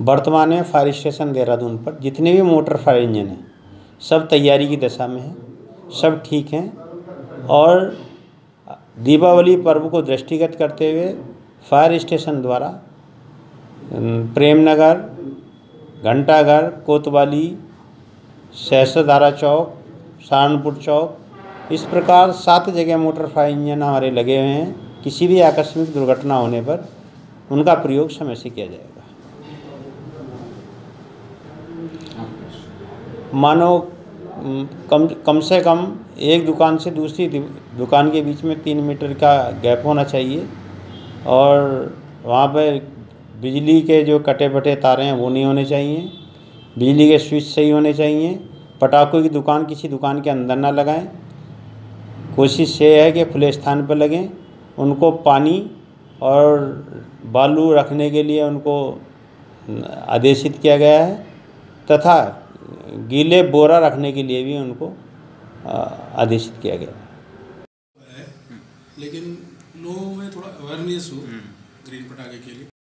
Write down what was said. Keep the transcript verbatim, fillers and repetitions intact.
वर्तमान में fire station Dehradun पर जितने भी मोटर फायर इंजन हैं सब तैयारी की दशा में हैं, सब ठीक हैं। और दीपावली पर्व को दृष्टिगत करते हुए फायर स्टेशन द्वारा प्रेमनगर, घंटाघर, कोतवाली, सहस्त्रधारा चौक, सहारनपुर चौक, इस प्रकार सात जगह मोटर फायर इंजन हमारे लगे हुए हैं। किसी भी आकस्मिक दुर्घटना होने पर उनका प्रयोग समय से किया जाएगा। मानो कम कम से कम एक दुकान से दूसरी दुकान के बीच में तीन मीटर का गैप होना चाहिए और वहाँ पर बिजली के जो कटे फटे तारे हैं वो नहीं होने चाहिए। बिजली के स्विच सही होने चाहिए। पटाखों की दुकान किसी दुकान के अंदर ना लगाएं। कोशिश ये है कि खुले स्थान पर लगें। उनको पानी और बालू रखने के लिए उनको आदेशित किया गया है तथा गीले बोरा रखने के लिए भी उनको आदेशित किया गया है। लेकिन लोगों में थोड़ा अवेयरनेस हो ग्रीन पटाखे के लिए।